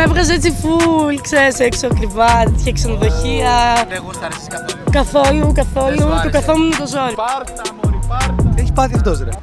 Με έβγαζε έτσι φουλ, ξέρεις, έξω ακριβά, τέτοια ξενοδοχεία. Δεν γούσταρες καθόλου. Καθόλου, του καθόμουν με το ζόρι. Πάρτα, μωρή, πάρτα. Τι έχει πάθει αυτός, ρε?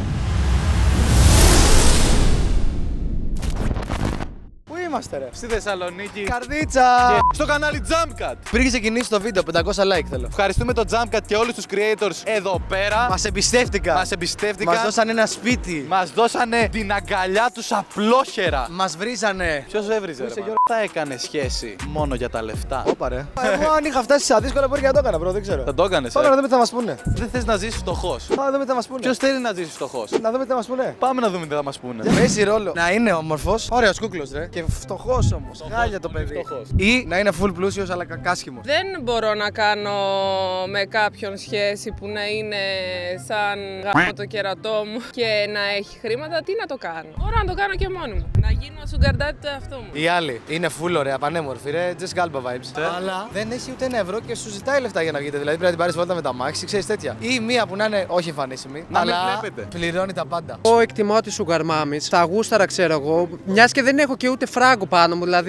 Πού είμαστε, ρε? Στη Θεσσαλονίκη. Καρδίτσα! Και στο κανάλι Jumpcut. Πριν ξεκινήσει το βίντεο, 500 like θέλω. Ευχαριστούμε το Jumpcut και όλους τους creators εδώ πέρα. Μας εμπιστεύτηκαν. Μας δώσανε ένα σπίτι. Μας δώσανε την αγκαλιά τους απλόχερα. Μας βρίζανε. Ποιος έβριζε, ρε? Θα έκανε σχέση μόνο για τα λεφτά. Όπα, ρε. Εγώ αν είχα φτάσει σε δύσκολα μπορεί και να το έκανα, bro, δεν ξέρω. Θα το έκανες, Πάμε να δούμε τι θα μας πούνε. Δεν θες να ζήσεις φτωχός. Πάμε να δούμε τι θα μας πούνε. Ποιος θέλει να ζήσει φτωχός? Να δούμε τι θα μας πούνε. Πάμε να δούμε τι θα μας πούνε. Παίζει ρόλο να είναι όμορφος, ωραίος κούκλος, ρε. Και φτωχός όμως. Γάλια το παιδί. φτωχός. Ή να είναι full πλούσιος αλλά κακάσχημος. Δεν μπορώ να κάνω με κάποιον σχέση που να είναι σαν γάμο το κερατό μου και να έχει χρήματα. Τι να το κάνω? Μπορώ να το κάνω και μόνη μου. Να γίνω sugar daddy το εαυτό μου. Η άλλη είναι full ωραία, πανέμορφη, ρε. Jess Galba vibes. Αλλά δεν έχει ούτε ένα ευρώ και σου ζητάει λεφτά για να βγείτε. Δηλαδή πρέπει να την πάρεις βόλτα με τα μάξι, ξέρεις τέτοια. Ή μία που να είναι όχι εμφανίσιμη, Να αλλά μην βλέπετε. πληρώνει τα πάντα. Εγώ εκτιμώ τη sugar mommies. Τα γούσταρα, ξέρω εγώ. Μιας και δεν έχω και ούτε φράγκο πάνω μου, δηλαδή.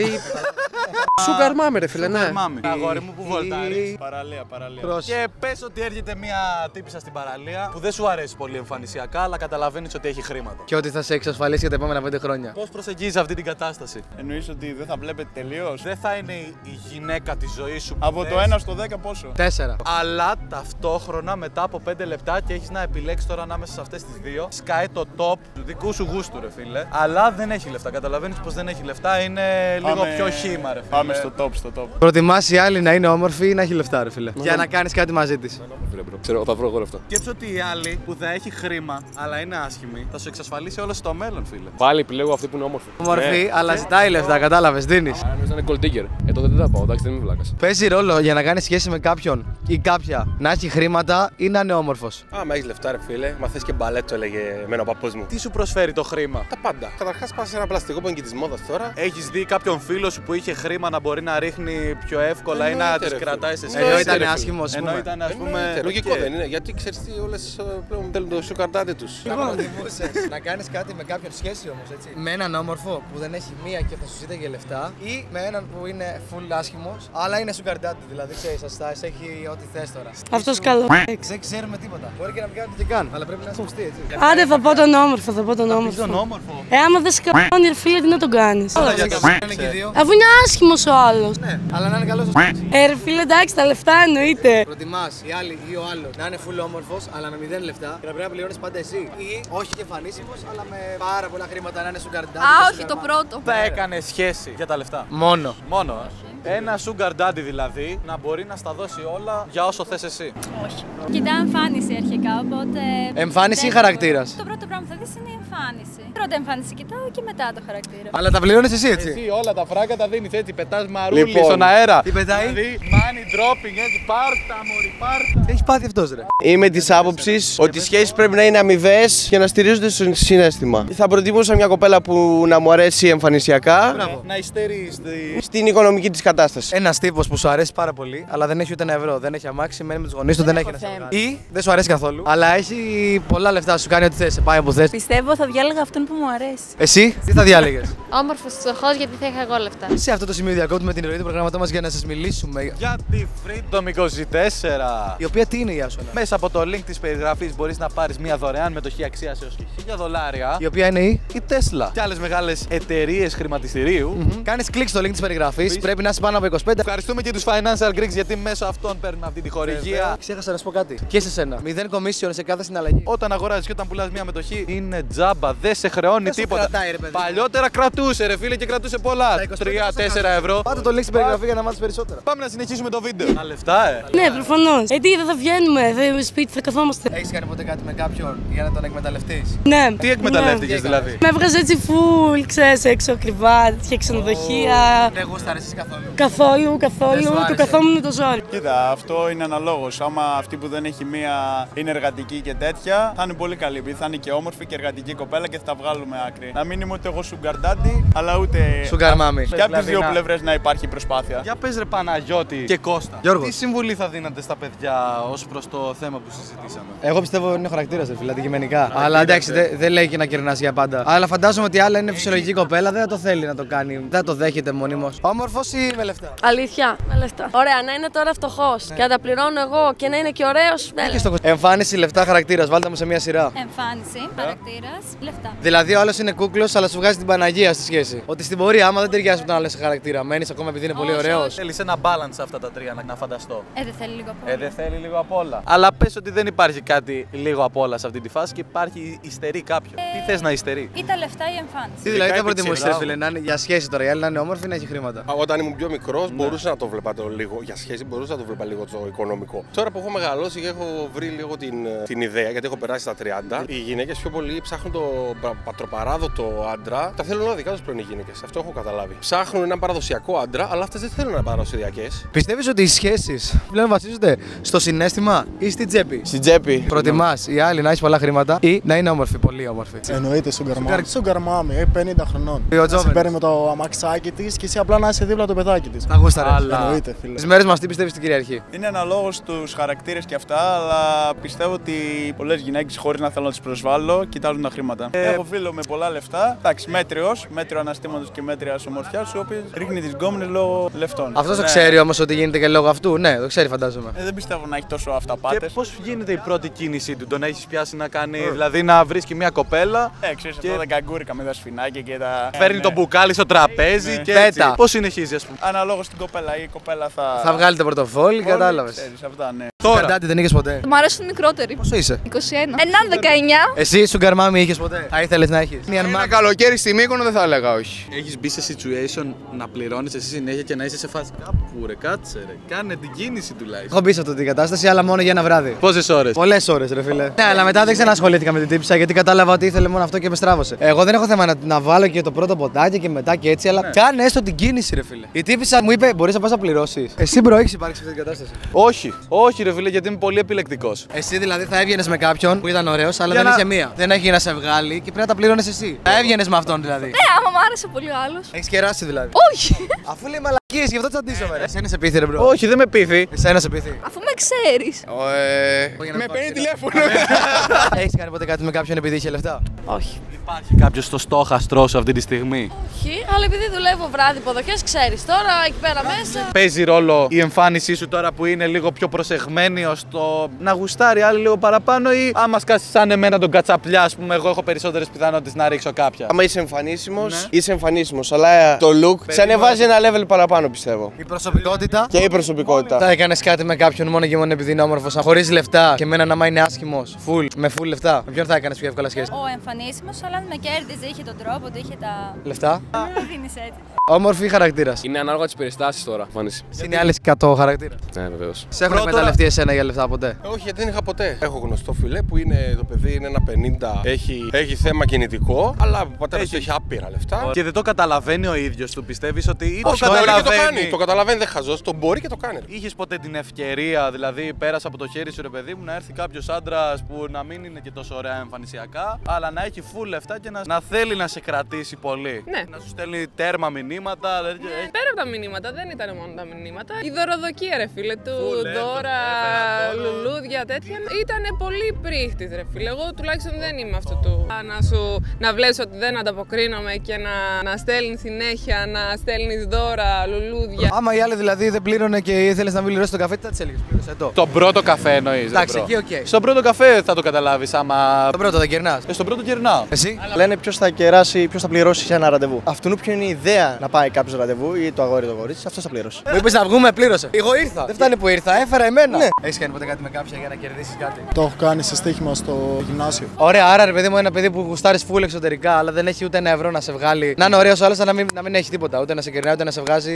Sugar mommy, ρε φίλε, ναι. Μάμη. Αγόρι μου που βολτάρεις. Παραλία. Και πες ότι έρχεται μια τύπισσα στην παραλία που δεν σου αρέσει πολύ εμφανισιακά, αλλά καταλαβαίνεις ότι έχει χρήματα. Και ότι θα σε εξασφαλίσει για τα επόμενα 5 χρόνια. Πώς προσεγγίζεις αυτή την κατάσταση? Εννοείς ότι δεν θα βλέπετε τελείως? Δεν θα είναι η γυναίκα της ζωής σου. Από το 1 στο 10 πόσο? 4. Αλλά ταυτόχρονα μετά από 5 λεπτά και έχεις να επιλέξεις τώρα ανάμεσα σε αυτές τις δύο, σκάει το top του δικού σου γούστου, ρε φίλε. Αλλά δεν έχει λεφτά. Καταλαβαίνεις πως δεν έχει λεφτά, είναι λίγο πιο χύμα, ρε φίλε. Πάμε στο top. Προτιμάς η άλλη να είναι όμορφη ή να έχει λεφτά, ρε φίλε. Για να κάνεις κάτι μαζί της. Ξέρω, θα βρω εγώ λεφτά. Σκέψου ότι η άλλη που θα έχει χρήμα, αλλά είναι άσχημη, θα σου εξασφαλίσει όλο στο μέλλον, φίλε. Πάλι επιλέγω αυτή που είναι όμορφη. Όμορφη, αλλά ζητάει λεφτά, κατάλαβες, δίνεις. Αν νομίζω να είναι gold digger. Τότε δεν θα πάω, εντάξει, δεν είμαι βλάκας. Παίζει ρόλο για να κάνεις σχέση με κάποιον ή κάποια να έχει χρήματα ή να είναι όμορφος. Άμα έχεις λεφτά, ρε φίλε, μα θες και μπαλέτσο, έλεγε εμένα ο παππούς μου. Τι σου προσφέρει το χρήμα? Τα πάντα. Καταρχάς πας σε ένα πλαστικό που είναι και της μόδας τώρα. Έχεις δει κάποιον φίλο σου που είχε χρήμα να μπορεί να ρίχνει πιο εύκολα ή να Εννοείται, τις ρε, κρατάει σε Ενώ σχέση? ήταν ρε, άσχημος, ας Ενώ πούμε. ήταν, ας πούμε. Λογικό δεν είναι, γιατί ξέρεις τι, όλες πλέον θέλουν το sugar daddy τους. Προτιμούσες να κάνεις κάτι με κάποιον σχέση όμως, έτσι. Με έναν όμορφο που δεν έχει μία και θα σου ζήταγε λεφτά ή με έναν που είναι full άσχημος, αλλά είναι sugar daddy, δηλαδή ξέρεις, σε έχει ό,τι θες τώρα. Αυτός καλό. Δεν ξέρουμε τίποτα. Μπορεί και να μην κάνει τι καν, αλλά πρέπει να είσαι σωστή, έτσι. Άντε, θα πω τον όμορφο, Τον όμορφο. Άμα δεν σε κάνει, ρε φίλε, τι να τον κάνεις? Για το είναι και οι δύο. Αφού είναι άσχημος ο άλλος. Ναι, αλλά να είναι καλός. Ρε φίλε, εντάξει, τα λεφτά εννοείται. Προτιμάς η άλλη ή ο άλλος να είναι full όμορφος, αλλά με 0 λεφτά και να πρέπει να πληρώνεις πάντα εσύ. Ή όχι και εμφανίσιμος, αλλά με πάρα πολλά χρήματα να είναι sugar daddy. Όχι, το πρώτο. Θα έκανε σχέση για τα λεφτά. Μόνο. Μόνο. Ένα sugar daddy δηλαδή να μπορεί να στα δώσει όλα για όσο θες εσύ. Όχι. Κοιτάω εμφάνιση αρχικά, οπότε. Εμφάνιση ή χαρακτήρας? Το πρώτο πράγμα που θα δεις είναι η εμφάνιση. Πρώτα εμφάνιση κοιτάω και μετά το χαρακτήρα. Αλλά τα πληρώνεις εσύ, έτσι. Εσύ όλα τα φράγκα τα δίνεις έτσι, πετάς μαρούλι Λοιπόν. στον αέρα. Τι πετάει? Δηλαδή, money dropping έτσι, πάρτα μωρή, πάρτα. Τι έχει πάθει αυτός, ρε. Είμαι τη άποψη ότι οι σχέσεις πρέπει να είναι αμοιβαίες και να στηρίζονται στο συναίσθημα. Θα προτιμούσα μια κοπέλα που να μου αρέσει εμφανισιακά Να υστερείς στην οικονομική της κατάσταση. Ένας τύπος που σου αρέσει πάρα πολύ, αλλά δεν έχει ούτε ένα ευρώ, δεν έχει αμάξι, μένει με τους γονείς του, δεν έχει ένα ευρώ. Ή δεν σου αρέσει καθόλου, αλλά έχει πολλά λεφτά, σου κάνει ό,τι θες, σε πάει όπου θες. Πιστεύω θα διάλεγα αυτόν που μου αρέσει. Εσύ, τι θα διάλεγες? Όμορφος φτωχός, γιατί θα είχα εγώ λεφτά. Σε αυτό το σημείο διακόπτουμε την ροή του προγράμματός μας για να σας μιλήσουμε. Για τη Freedom 24. Η οποία τι είναι η Άσονα? Μέσα από το link της περιγραφής μπορείς να πάρεις μια δωρεάν μετοχή αξίας έως και $1000. Η οποία είναι η. Η Tesla και άλλες μεγάλες εταιρείες χρηματιστηρίου. Κάνεις κλικ στο link της περιγραφής, πρέπει να είσαι πάνω από 25. Ευχαριστούμε και τους Financial Greeks γιατί μέσω αυτών παίρνουν αυτή τη χορηγία. Ξέχασα να σου πω κάτι. Και σε σένα. 0 commission σε κάθε συναλλαγή. Όταν αγοράζεις και όταν πουλάς μια μετοχή είναι τζάμπα, δεν σε χρεώνει Δεν σου τίποτα. κρατάει, ρε παιδί. Παλιότερα κρατούσε ρε φίλε και κρατούσε πολλά. 3-4 ευρώ. Πάτε το link στην περιγραφή για να μάθεις περισσότερα. Πάμε να συνεχίσουμε το βίντεο. Τα λεφτά, Ναι, προφανώς. Τι, δεν θα βγαίνουμε, σπίτι θα καθόμαστε. Έχεις κάνει ποτέ κάτι με κάποιον για να τον εκμεταλλευτείς? Ναι. Τι εκμεταλλεύτηκες δηλαδή? Με έβγαζε έτσι φουλ, ξέρεις, έξω ακριβά, τέτοια ξενοδοχεία. Δεν γούσταρες εσύ καθόλου. Καθόλου, του καθόμουν με το ζόρι. Κοίτα, αυτό είναι αναλόγως. Άμα αυτή που δεν έχει μία είναι εργατική και τέτοια, θα είναι πολύ καλή. Επειδή θα είναι και όμορφη και εργατική κοπέλα και θα τα βγάλουμε άκρη. Να μην είμαι ούτε εγώ sugar daddy, αλλά ούτε sugar mommy. Και από τις δύο πλευρές να υπάρχει προσπάθεια. Για πες ρε Παναγιώτη και Κώστα. Γιώργο. Τι συμβουλή θα δίνατε στα παιδιά ως προς το θέμα που συζητήσαμε? Εγώ πιστεύω ότι είναι χαρακτήρας, δηλαδή αντικειμενικά. Αλλά εντάξει, δεν λέει και να κερνάς για πάντα. Αλλά φαντάζομαι ότι άλλα είναι φυσιολογική κοπέλα, δεν θα το θέλει να το κάνει. Δεν το δέχεται μονίμως. Όμορφος ή με λεφτά? Αλήθεια, με λεφτά. Ωραία, να είναι τώρα φτωχός και να τα πληρώνω εγώ και να είναι και ωραίος. Εμφάνιση, λεφτά, χαρακτήρας. Βάλτε μου σε μια σειρά. Εμφάνιση, χαρακτήρας, λεφτά. Δηλαδή ο άλλος είναι κούκλος, αλλά σου βγάζει την Παναγία στη σχέση. Ότι στην πορεία, άμα δεν ταιριάζει με τον άλλο σε χαρακτήρα, μένεις ακόμα επειδή είναι πολύ ωραίος. Θέλεις ένα balance αυτά τα τρία να φανταστώ. Δεν θέλει λίγο απ' όλα. Δεν θέλει λίγο απ' όλα. Αλλά πες ότι δεν υπάρχει κάτι λίγο απ' όλα σε αυτή τη φάση και υπάρχει υστερεί κάποιο. Τι θες να υστερεί? Ή τα λεφτά ή εμφάνιση. Τι δηλαδή θα προτιμούσες, φίλε, να είναι για σχέση τώρα, η άλλη να είναι όμορφη ή να έχει χρήματα? Όταν ήμουν πιο μικρός, μπορούσα να το βλέπα λίγο για σχέση, μπορούσα να το βλέπα λίγο το οικονομικό. Τώρα που έχω μεγαλώσει και έχω βρει λίγο την ιδέα, γιατί έχω περάσει στα 30, οι γυναίκες πιο πολύ ψάχνουν το πατροπαράδοτο άντρα. Τα θέλουν όλα δικά τους πλέον οι γυναίκες. Αυτό έχω καταλάβει. Ψάχνουν έναν παραδοσιακό άντρα, αλλά αυτές δεν θέλουν να είναι παραδοσιακές. Πιστεύεις ότι οι σχέσεις πλέον βασίζονται στο συναίσθημα ή στην τσέπη? Στην τσέπη. Προτιμάς η άλλη να έχει πολλά χρήματα ή να είναι όμορφη, πολύ όμορφη? Εννοείται, sugar mommy, 50 χρονών. Σε παίρνει με το αμαξάκι της και εσύ απλά να είσαι δίπλα το παιδάκι της. Τα γούσταρες. Εννοείται, φίλε. Τις μέρες μας τι πιστεύεις στην κυριαρχεί? Είναι αναλόγως στους χαρακτήρες και αυτά, αλλά πιστεύω ότι πολλές γυναίκες χωρίς να θέλω να τις προσβάλλω κοιτάζουν τα χρήματα. Έχω φίλο με πολλά λεφτά, εντάξει, μέτριο αναστήματος και μέτριας ομορφιάς, ο οποίος ρίχνει τις γκόμενες λόγω λεφτών. Αυτό το ξέρει όμως ότι γίνεται και λόγω αυτού? Ναι, το ξέρει, φαντάζομαι. Δεν πιστεύω να έχει τόσο αυταπάτες. Και πώς γίνεται η πρώτη κίνησή του, τον έχεις πιάσει να κάνει, δηλαδή να βρίσκει μια κοπέλα? Ξέρεις, αυτά τα καγκούρικα με τα σφινάκια και τα. Φέρνει το μπουκάλι στο τραπέζι και έτσι. Πώς συνεχίζει, ας πούμε? Αναλόγως την κοπέλα, η κοπέλα θα βγάλει το πορτοφόλι, κατάλαβες. Αυτά, ναι. Τώρα. Καντάτι δεν είχες ποτέ? Μου αρέσουν μικρότεροι. Πόσο είσαι? 21. Έναν 19. Εσύ sugar mommy είχες ποτέ? Θα ήθελες να έχεις? Ένα καλοκαίρι στη Μύκονο δεν θα έλεγα όχι. Έχεις μπει σε situation να πληρώνεις εσύ συνέχεια και να είσαι σε φάση κάπου ρε, κάτσε ρε, κάνε την κίνηση τουλάχιστον. Έχω μπει σε αυτή την κατάσταση, αλλά μόνο για ένα βράδυ. Πόσες ώρες? Πολλές ώρες, ρε φίλε. Ναι, αλλά μετά δεν ξανασχολήθηκα με την τύπισσα γιατί κατάλαβα ότι ήθελε μόνο αυτό και με στράβωσε. Εγώ δεν έχω θέμα να βάλω και το πρώτο ποτάκι και μετά και έτσι, αλλά κάνε έστω την κίνηση, ρε φίλε. Η τύπισσα μου είπε: μπορείς να πας να πληρώσεις? Εσύ μπρο, έχεις υπάρξει σε αυτή την κατάσταση? Όχι, όχι, ρε φίλε, γιατί είμαι πολύ επιλεκτικός. Εσύ δηλαδή θα έβγαινες με κάποιον που ήταν ωραίος, αλλά δεν είχε μία. Δεν έχει να σε βγάλει και πρέπει να τα πληρώνεις εσύ. Θα έβγαινες με αυτόν δηλαδή. Ναι, άμα μου άρεσε πολύ ο άλλος. Έχεις κεράσει δηλαδή? Όχι. Αφού λέει μαλακίες, γι' αυτό τσαντίζομαι. Εσένα σε πείθει, ρε μπρο? Όχι, δεν με πείθει. Εσένα σε πείθει? Αφού με ξέρεις. Με παίρνει τηλέφωνο. Έχεις κάνει ποτέ κάτι με κάποιον επειδή είχε λεφτά? Όχι. Υπάρχει κάποιος στο στόχαστρό σου αυτή τη στιγμή? Όχι, αλλά επειδή δουλεύω βράδυ υποδοχές, ξέρεις τώρα εκεί πέρα μέσα. Παίζει ρόλο η εμφάνισή σου τώρα που είναι λίγο πιο προσεγμένη ώστε να γουστάρει άλλη λίγο παραπάνω, ή άμα σκάσεις σαν εμένα τον κατσαπλιά, ας πούμε, εγώ έχω περισσότερες πιθανότητες να ρίξω κάποια? Άμα είσαι εμφανίσιμος, είσαι εμφανίσιμος. Αλλά το look σε ανεβάζει ένα level παραπάνω, πιστεύω. Η προσωπικότητα. Και η προσωπικότητα. Θα έκανες κάτι με κάποιον μόνο και μόνο επειδή είναι όμορφος, χωρίς λεφτά και εμένα να είναι άσχημος, με full λεφτά? Με ποιον θα έκανες πιο εύκολα σχέση? Ο εμφανίσιμος, αλλά αν με κέρδιζε, είχε τον τρόπο, είχε τα λεφτά. Δεν δίνεις έτσι. Όμορφη ή χαρακτήρας? Είναι ανάλογα τις περιστάσεις τώρα, εμφάνιση. Είναι άλλες 100 χαρακτήρα. Ναι, βεβαίως. Σε έχουν εκμεταλλευτεί εσένα για λεφτά ποτέ? Όχι, γιατί δεν είχα ποτέ. Έχω γνωστό φιλέ που είναι το παιδί, είναι ένα 50, έχει θέμα κινητικό, αλλά ο πατέρας του έχει άπειρα λεφτά. Και δεν το καταλαβαίνει ο ίδιος του, πιστεύεις ότι ή το καταλαβαίνει? Το καταλαβαίνει, δεν χαζός, το μπορεί και το κάνει. Είχες ποτέ την ευκαιρία, δηλαδή πέρασε από το χέρι σου, ρε παιδί μου, να έρθει κάποιος άντρας που να μην είναι και τόσο ωραία εμφανισιακά, αλλά να έχει full λεφτά και να θέλει να σε κρατήσει πολύ? Ναι. Να σου στέλνει τέρμα μηνύματα. Ναι, πέρα από τα μηνύματα, δεν ήταν μόνο τα μηνύματα. Η δωροδοκία, ρε φίλε, του δώρα, λουλούδια, τέτοια. Ήταν πολύ πρίχτης, ρε φίλε. Εγώ τουλάχιστον δεν είμαι αυτού του. Να βλέπεις ότι δεν ανταποκρίνομαι και να στέλνει συνέχεια, να στέλνει δώρα, λουλούδια. Άμα η άλλη δηλαδή δεν πλήρωνε και ήθελε να πληρώσει το καφέ, τι θα τη έλεγε? Πλήρωσε το. Τον πρώτο καφέ εννοείς? Εντάξει, εκεί οκ. Στον πρώτο καφέ θα το καταλάβεις άμα. Τον πρώτο δεν κερνάς? Στον πρώτο κερνάω. Εσύ? Λένε ποιος θα κεράσει, ποιος θα πληρώσει σε ένα ραντεβού. Αυτού ποιο είναι η ιδέα να πάει κάποιο ραντεβού ή το αγόρι το κορίτσι, αυτό θα πληρώσει. Μου είπες να βγούμε, πλήρωσε. Εγώ ήρθα. Δεν φτάνει που ήρθα, έφερα εμένα. Ναι. Έχεις κάνει ποτέ κάτι με κάποια για να κερδίσεις κάτι? Το έχω κάνει σε στοίχημα στο γυμνάσιο. Ωραία, άρα ρε παιδί μου, ένα παιδί που γουστάρεις φουλ εξωτερικά, αλλά δεν έχει ούτε ένα ευρώ να σε βγάλει. Να είναι ωραίος άλλος, αλλά να μην έχει τίποτα. Ούτε να σε κερνάει, ούτε να σε βγάζει.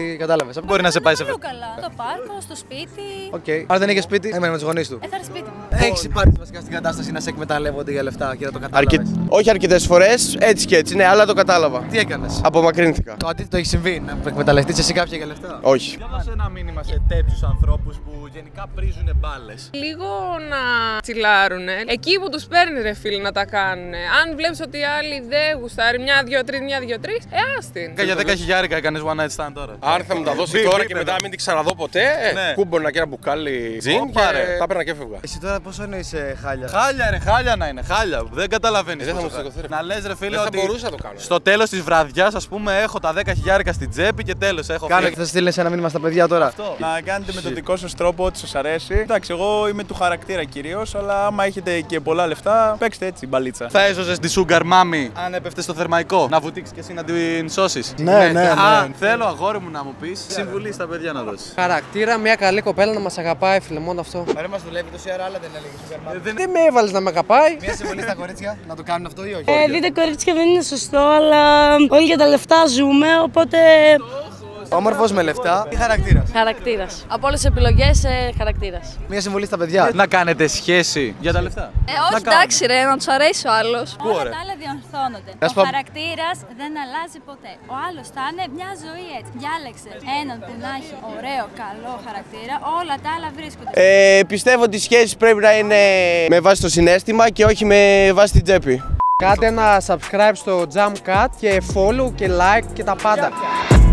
κατάλαβε. Μπορεί να σε πάει σε Πιο καλά. Στο πάρκο, στο σπίτι. Οκ. Άρα δεν είχε σπίτι, έμενε με τους γονείς του. Θα έρθει σπίτι μου. Έχει υπάρξει βασικά στην κατάσταση να σε εκμεταλλεύονται για λεφτά και να το κατάλαβες. Όχι αρκετές φορές, έτσι και έτσι, ναι, αλλά το κατάλαβα. Τι έκανες? Απομακρύνθηκα. Το αντίθετο έχει συμβεί, να εκμεταλλευτείς εσύ κάποια για λεφτά. Όχι. Διάβασε ένα μήνυμα σε τέτοιους ανθρώπους που γενικά πρίζουν μπάλες. Λίγο να τσιλάρουνε. Εκεί που τους παίρνει ρε φίλε να τα κάνουνε. Αν βλέπεις ότι οι άλλοι δεν γουστάρει, μια, δύο, τρεις, άστην. Για 10 χιλιάρικα έκανες one night stand τώρα. Αν θα μου τα δώσει τώρα και μετά μην την ξαναδώ ποτέ, κούμπορνα και ένα μπουκάλι τζιν και τα έπαιρνα και έφευγα. Εσύ τώρα πόσο εννοείσαι χάλια? Χάλια ρε, χάλια να είναι, χάλια. Δεν καταλαβαίνεις. Δεν θα μου σηκωθεί. Να λες ρε φίλε Δεν θα ότι μπορούσα να το κάνω. στο τέλος της βραδιάς, ας πούμε, έχω τα 10 χιλιάρικα στην τσέπη και τέλος έχω φύγει. Θα στείλεις ένα μήνυμα στα παιδιά τώρα. Να κάνετε με το δικό σας τρόπο ό,τι σας αρέσει. Εντάξει, εγώ είμαι του χαρακτήρα κυρίως, αλλά άμα έχετε και πολλά λεφτά, παίξτε έτσι μπαλίτσα. Θα έσωζες τη Sugar Mami αν έπεφτε στο θερμαϊκό, να βουτήξεις και εσύ να την σώσεις? Ναι. Θέλω αγόρι μου να μου πεις συμβουλή στα παιδιά να δώσεις. Χαρακτήρα, μια καλή κοπέλα να μας αγαπάει, φίλε, μόνο αυτό. Άρα μας δουλεύει τόση ώρα, αλλά δεν έλεγε Sugar Mami. Δεν με έβαλες να με αγαπάει. Μια συμβουλή στα κορίτσια να το κάνουν αυτό ή όχι? Δείτε κορίτσια, δεν είναι σωστό, αλλά όλοι για τα λεφτά ζούμε, οπότε... Όμορφος με λεφτά ή χαρακτήρας? Χαρακτήρας. Από όλες τις επιλογές, χαρακτήρας. Μια συμβουλή στα παιδιά. Να κάνετε σχέση για τα λεφτά. Όχι, εντάξει, ρε, να του αρέσει ο άλλο. Όλα ωραία. τα άλλα διορθώνονται. Να σου Ο πω- χαρακτήρας δεν αλλάζει ποτέ. Ο άλλος θα είναι μια ζωή έτσι. Διάλεξε έναν που να έχει ωραίο, καλό χαρακτήρα. Όλα τα άλλα βρίσκονται. Πιστεύω ότι οι σχέσεις πρέπει να είναι με βάση το συναίσθημα και όχι με βάση την τσέπη. Κάντε ένα subscribe στο Jam Cat και follow και like και τα πάντα.